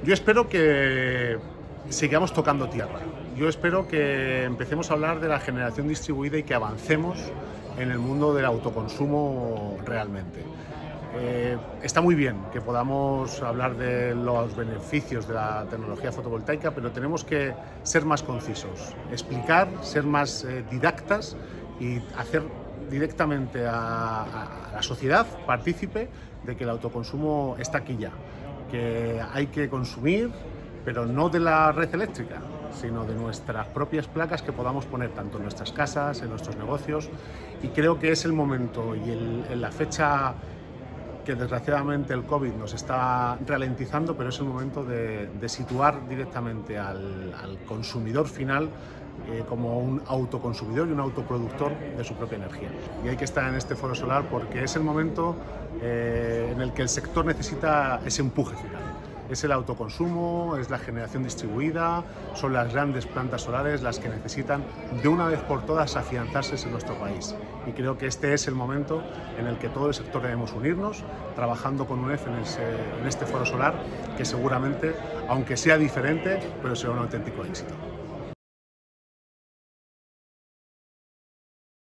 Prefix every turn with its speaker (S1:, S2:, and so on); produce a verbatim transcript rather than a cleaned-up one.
S1: Yo espero que sigamos tocando tierra. Yo espero que empecemos a hablar de la generación distribuida y que avancemos en el mundo del autoconsumo realmente. Eh, está muy bien que podamos hablar de los beneficios de la tecnología fotovoltaica, pero tenemos que ser más concisos, explicar, ser más eh, didactas y hacer directamente a, a la sociedad partícipe de que el autoconsumo está aquí ya, que hay que consumir, pero no de la red eléctrica, sino de nuestras propias placas que podamos poner tanto en nuestras casas, en nuestros negocios, y creo que es el momento y el, en la fecha que desgraciadamente el COVID nos está ralentizando, pero es el momento de, de situar directamente al, al consumidor final eh, como un autoconsumidor y un autoproductor de su propia energía. Y hay que estar en este foro solar porque es el momento eh, en el que el sector necesita ese empuje final. Es el autoconsumo, es la generación distribuida, son las grandes plantas solares las que necesitan de una vez por todas afianzarse en nuestro país. Y creo que este es el momento en el que todo el sector debemos unirnos, trabajando con UNEF en, ese, en este foro solar, que seguramente, aunque sea diferente, pero será un auténtico éxito.